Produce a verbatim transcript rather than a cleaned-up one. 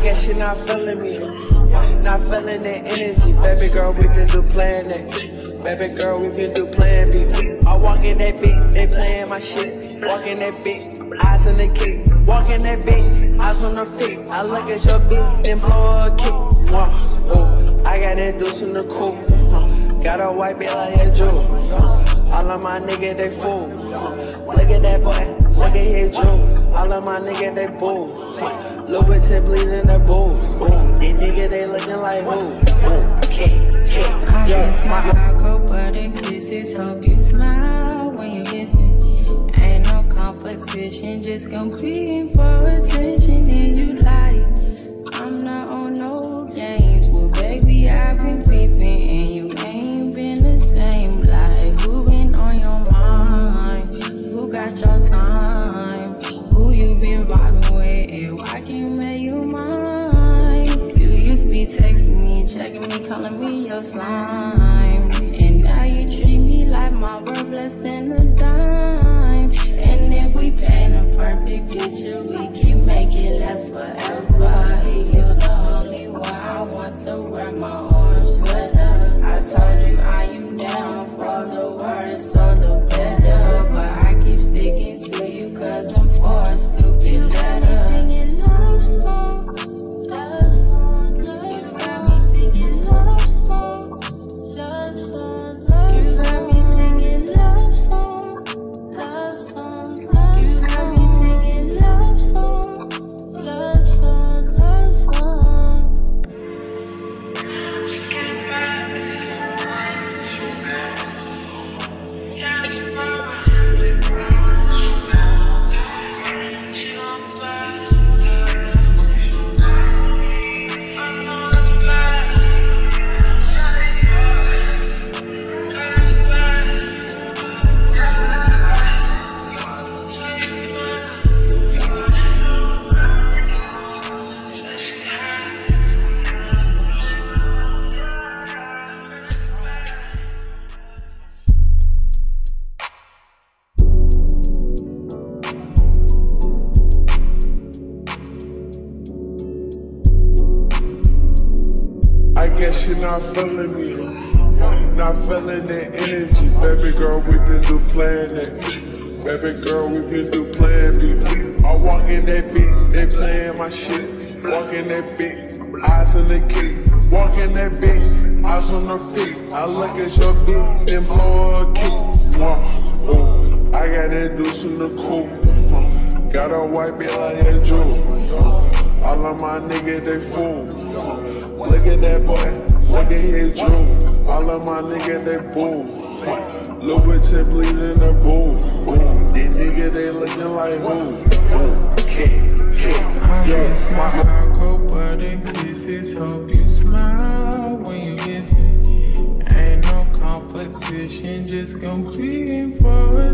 guess you're not feeling me. Not feeling the energy. Baby girl, we can do plan A. Baby girl, we can do plan B. I walk in that beat, they playing my shit. Walk in that beat, eyes on the key. Walk in that beat, eyes on the feet. I look at your beat, then blow a kick. Wow, oh, I got that deuce in the coupe. Got a white bitch like a jewel. All of my niggas, they fool. Look at that boy, look at his jewel. All of my niggas, they bull. Louboutin bleeding that bull. These niggas, they looking like who? Okay, okay, yeah. My alcohol, butter kisses, hope you smile when you listen. Ain't no competition, just competing for attention. And you like, I'm not on no games. Well, baby, I've been peeping, and you ain't been the same. Like, who been on your mind? Who got your time? Who you been vibing with, and why can't make you mine? You used to be texting me, checking me, calling me your slime. And now you treat me like my worth less than a dime. And if we paint a perfect picture, we can make it last forever. You're the only one I want to wear my orange sweater. I told you I am down for the worse or the better, but I keep sticking to you cause I'm for a stupid letter. Singing love songs, love songs, love songs. You got me singing love songs, love songs, love songs. You got me singing love songs, love songs, love songs. You got me singing love songs, love songs, love songs. She came back, yeah, it's fine. She on back, I know it's bad. It's bad. I guess you're not feeling me, not feeling the energy. Baby girl, we can do plan A. Baby girl, we can do plan B. I walk in that beat, they playing my shit. Walk in that beat, eyes on the key. Walk in that beat, eyes on the feet. I look at your beat, then blow a kick. Wow, oh, I got that deuce in the coupe. Got a white bitch like a jewel. All of my niggas, they fool. Look at that boy, look at his jewel. All of my niggas, they bull. Louboutin bleeding the bull. These niggas, they looking like who? Okay, okay, yeah. My alcohol, butter kisses, hope you smile when you listen. Ain't no competition, just competing for it.